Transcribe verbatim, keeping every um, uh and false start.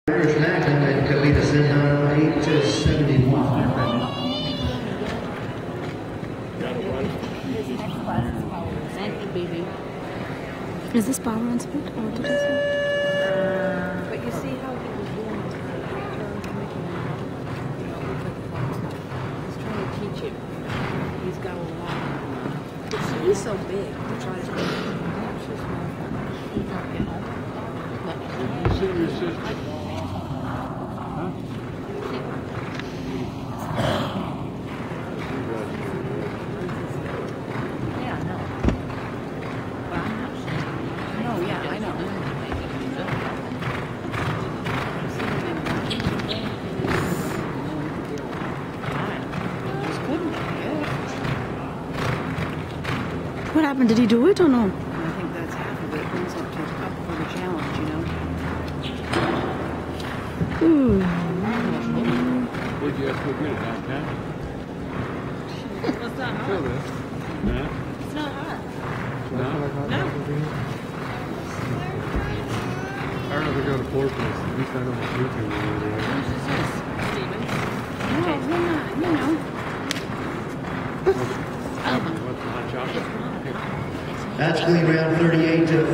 Here's Magnum and Kavita's in uh, eight to seventy-one. Is this power on speed? Or what did I say? Uh, but you see how he was doing his return committing he's trying to teach him. He's got a lot. But he's so big to try to teach him. He's not getting home. You see your sister? Huh? Yeah, no. But I'm not sure. No, yeah, I know. What happened? Did he do it or no? I think that's half of it. It brings up to up for the challenge, you know. Ooh. Where'd you have to go get it, downtown? It's not hard. No? It's not hard. No? No. I'd rather go to Portland. At least I know what YouTube is over there. Whose is this? Stevens? No, we're not. You know. What's the hot chocolate? That's clean round thirty-eight to